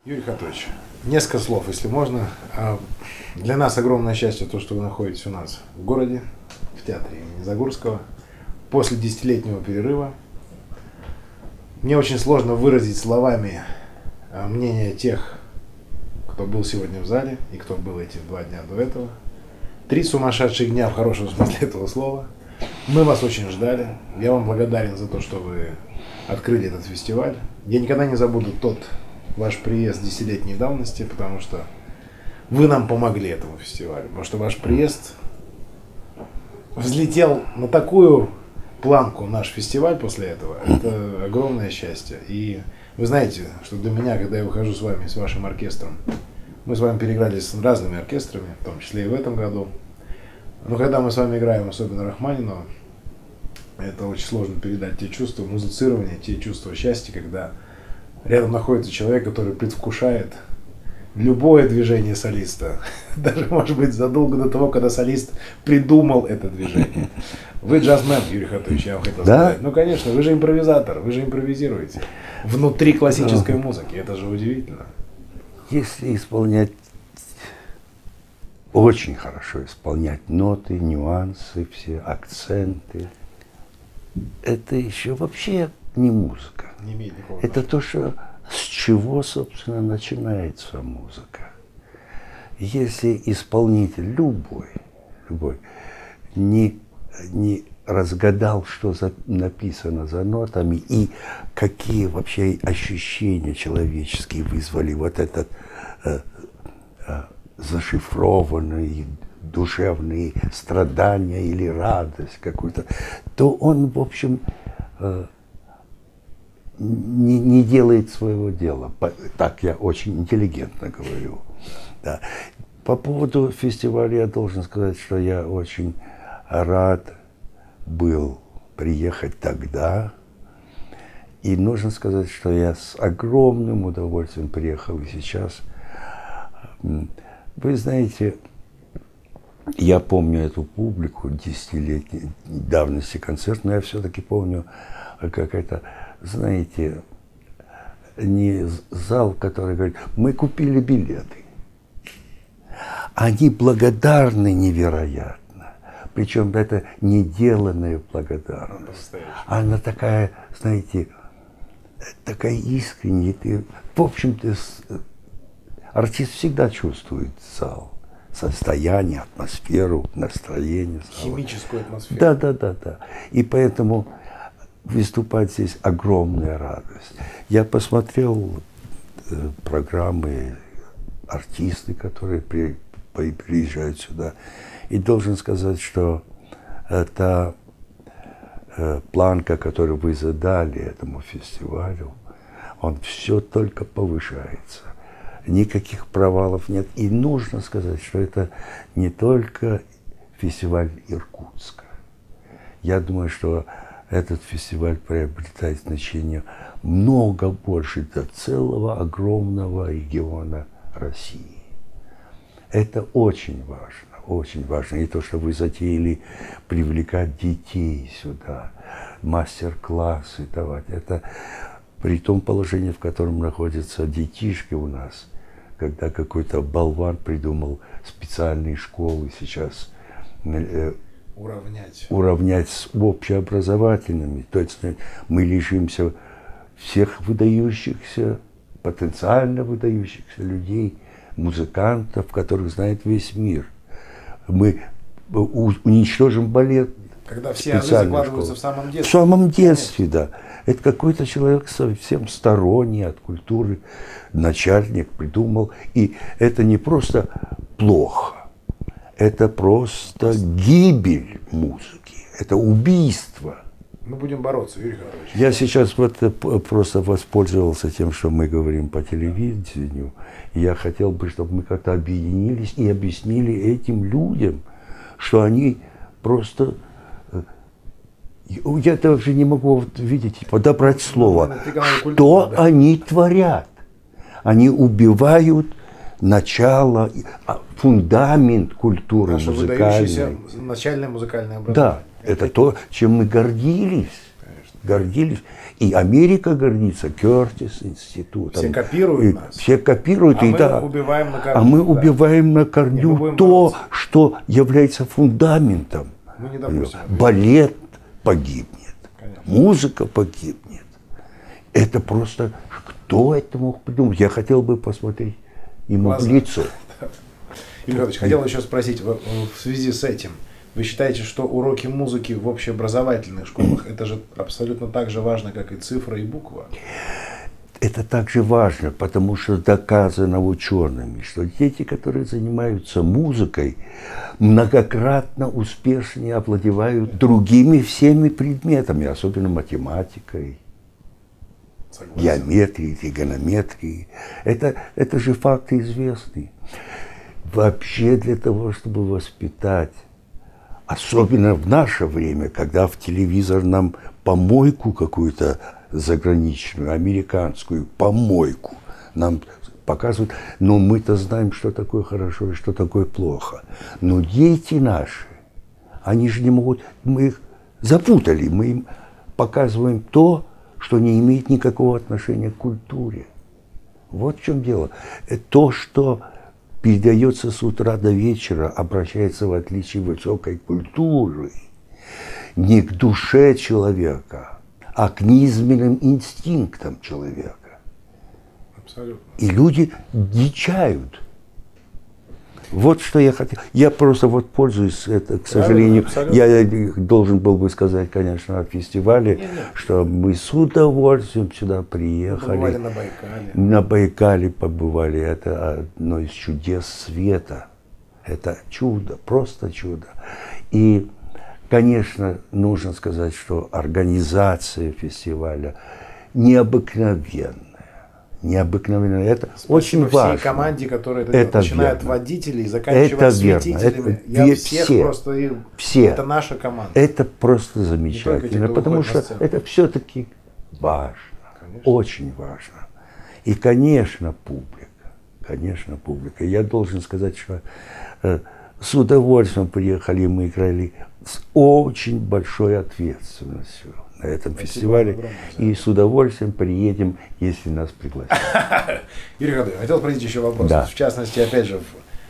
Юрий Хатович, несколько слов, если можно. Для нас огромное счастье то, что вы находитесь у нас в городе, в театре имени Загурского, после десятилетнего перерыва. Мне очень сложно выразить словами мнение тех, кто был сегодня в зале и кто был эти 2 дня до этого. 3 сумасшедших дня в хорошем смысле этого слова. Мы вас очень ждали. Я вам благодарен за то, что вы открыли этот фестиваль. Я никогда не забуду тот ваш приезд 10-летней давности, потому что вы нам помогли этому фестивалю. Потому что ваш приезд взлетел на такую планку, наш фестиваль после этого. Это огромное счастье. И вы знаете, что для меня, когда я выхожу с вами, с вашим оркестром, мы с вами переиграли с разными оркестрами, в том числе и в этом году. Но когда мы с вами играем, особенно Рахманинова, это очень сложно передать те чувства музицирования, те чувства счастья, когда рядом находится человек, который предвкушает любое движение солиста. Даже, может быть, задолго до того, когда солист придумал это движение. Вы джазмен, Юрий Хатович, я вам хотел сказать. Ну, конечно, вы же импровизатор, вы же импровизируете. Внутри классической музыки. Это же удивительно. Если исполнять, очень хорошо исполнять ноты, нюансы, все акценты, это еще вообще не музыка. Не имеет никакого Это то, что, с чего, собственно, начинается музыка. Если исполнитель любой не разгадал, что написано за нотами и какие вообще ощущения человеческие вызвали вот этот зашифрованный душевные страдания или радость какую-то, то он, в общем, не делает своего дела. Так я очень интеллигентно говорю. Да. По поводу фестиваля я должен сказать, что я очень рад был приехать тогда. И нужно сказать, что я с огромным удовольствием приехал и сейчас. Вы знаете, я помню эту публику 10-летней давности концерт, но я все-таки помню, как это, знаете, не зал, который говорит, мы купили билеты. Они благодарны невероятно. Причем это неделанная благодарность. Она такая, знаете, такая искренняя. В общем-то, артист всегда чувствует зал. Состояние, атмосферу, настроение. Химическую атмосферу. Да. И поэтому выступать здесь огромная радость. Я посмотрел программы, артисты, которые приезжают сюда, и должен сказать, что та планка, которую вы задали этому фестивалю, он все только повышается. Никаких провалов нет. И нужно сказать, что это не только фестиваль Иркутска. Я думаю, что этот фестиваль приобретает значение много больше до целого огромного региона России. Это очень важно, очень важно. И то, что вы затеяли привлекать детей сюда, мастер-классы давать, это при том положении, в котором находятся детишки у нас, когда какой-то болван придумал специальные школы сейчас уравнять с общеобразовательными. То есть мы лишимся всех выдающихся, потенциально выдающихся людей, музыкантов, которых знает весь мир. Мы уничтожим балет. Когда все азы закладываются в самом детстве. В самом детстве, да. Это какой-то человек совсем сторонний от культуры, начальник придумал. И это не просто плохо, это просто гибель музыки, это убийство. Мы будем бороться, Юрий Хатович. Я сейчас просто воспользовался тем, что мы говорим по телевидению. И я хотел бы, чтобы мы как-то объединились и объяснили этим людям, что они просто... Я даже не могу видеть, подобрать слово. Что они творят? Они убивают начало, фундамент культуры музыкальной. Начальное музыкальное образование. Да, это то, чем мы гордились. Конечно. гордились. И Америка гордится Кертис институтом. Все копируют нас. Все копируют. А и мы да, убиваем на корню. а мы убиваем на корню то, что является фундаментом. Мы не допустим. Балет погибнет. Конечно. Музыка погибнет. Это просто... Кто это мог придумать? Я хотел бы посмотреть ему в лицо. Юрий Иванович, хотел еще спросить, в связи с этим, вы считаете, что уроки музыки в общеобразовательных школах, это же абсолютно так же важно, как и цифра и буква? Это также важно, потому что доказано учеными, что дети, которые занимаются музыкой, многократно успешнее овладевают другими всеми предметами, особенно математикой, геометрией, тригонометрией. Это же факты известны. Вообще для того, чтобы воспитать, особенно в наше время, когда в телевизор нам помойку какую-то заграничную, американскую помойку нам показывают, но мы-то знаем, что такое хорошо и что такое плохо. Но дети наши, они же не могут, мы их запутали, мы им показываем то, что не имеет никакого отношения к культуре. Вот в чем дело. То, что передается с утра до вечера, обращается в отличие высокой культуры не к душе человека, а к низменным инстинктам человека. Абсолютно. И люди дичают. Вот что я хотел. Я просто вот пользуюсь это, к сожалению, я должен был бы сказать, конечно, о фестивале, что мы с удовольствием сюда приехали. Мы побывали на Байкале. На Байкале побывали. Это одно из чудес света. Это чудо, просто чудо. И, конечно, нужно сказать, что организация фестиваля необыкновенная. Необыкновенно. Это Спасибо очень важно. всей команде, которая это делает, начиная от водителей, заканчивая осветителями. Я всех все, просто... Все. Это наша команда. Это просто замечательно, потому что это все-таки важно. Конечно. Очень важно. И, конечно, публика. Конечно, публика. Я должен сказать, что с удовольствием приехали, мы играли с очень большой ответственностью на этом фестивале. И с удовольствием приедем, если нас пригласят. Юрий Иванович, хотел спросить еще вопрос. Да. В частности, опять же,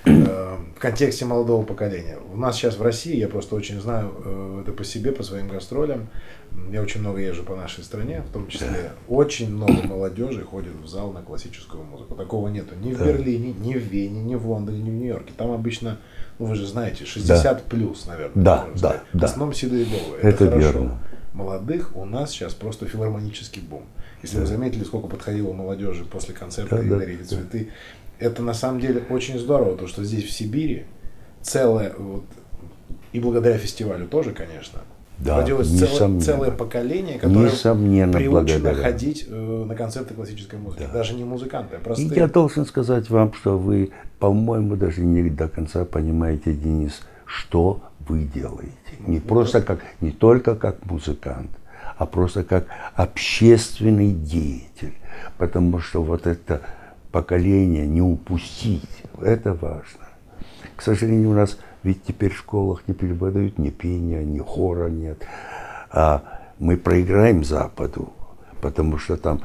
в контексте молодого поколения. У нас сейчас в России, я просто очень знаю это по себе, по своим гастролям. Я очень много езжу по нашей стране, в том числе очень много молодежи ходит в зал на классическую музыку. Такого нету ни в Берлине, ни в Вене, ни в Лондоне, ни в Нью-Йорке. Там обычно, ну вы же знаете, 60 плюс, наверное. Да. В основном седые головы. Это хорошо. Верно. Молодых у нас сейчас просто филармонический бум. Если вы заметили, сколько подходило молодежи после концерта и дарили цветы. Это на самом деле очень здорово, то что здесь в Сибири целое, вот, и благодаря фестивалю тоже, конечно, родилось целое поколение, которое приучено ходить на концерты классической музыки. Да. Даже не музыканты, а простые. И я должен сказать вам, что вы, по-моему, даже не до конца понимаете, Денис, что вы делаете. Не просто как, не только как музыкант, а просто как общественный деятель. Потому что вот это поколение не упустить, это важно. К сожалению, у нас ведь теперь в школах не преподают ни пения, ни хора нет. А мы проиграем Западу, потому что там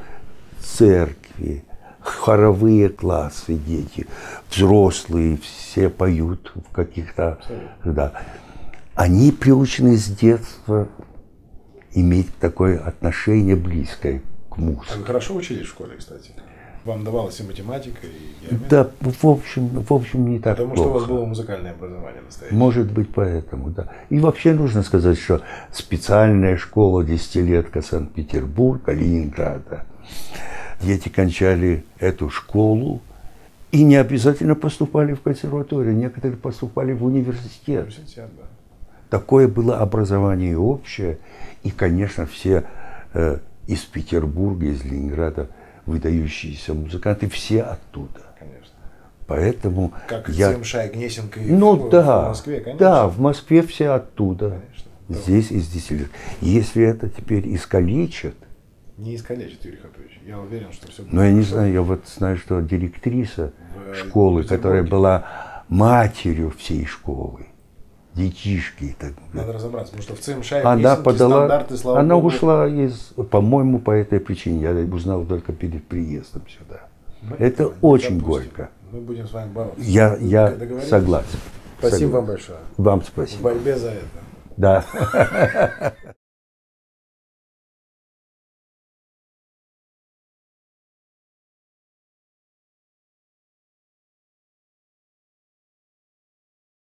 церкви, хоровые классы, дети, взрослые, все поют в каких-то... Да. Они приучены с детства иметь такое отношение близкое к музыке. А вы хорошо учились в школе, кстати? Вам давалась и математика, и геометрия? Да, в общем не так Потому плохо. что у вас было музыкальное образование настоящее. Может быть, поэтому, да. И вообще нужно сказать, что специальная школа десятилетка Санкт-Петербурга, Ленинграда, дети кончали эту школу и не обязательно поступали в консерваторию, некоторые поступали в университет. Да. Такое было образование общее, и, конечно, все из Петербурга, из Ленинграда выдающиеся музыканты, все оттуда. Конечно. Поэтому как Земша и Гнесинка и в Москве, конечно. Да, в Москве все оттуда. Конечно. Здесь из 10 лет. Если это теперь искалечат... Не искалечат, Юрий Хатович. Я уверен, что все будет. Но я не знаю, я вот знаю, что директриса школы, которая была матерью всей школы, детишки. И так. Надо разобраться, потому что в ЦМШ Она подала, стандарты, слава она богу. ушла по-моему, по этой причине. Я узнал только перед приездом сюда. Это очень горько. Мы будем с вами бороться. Я согласен. Спасибо вам большое. Вам В спасибо. борьбе за это. Да.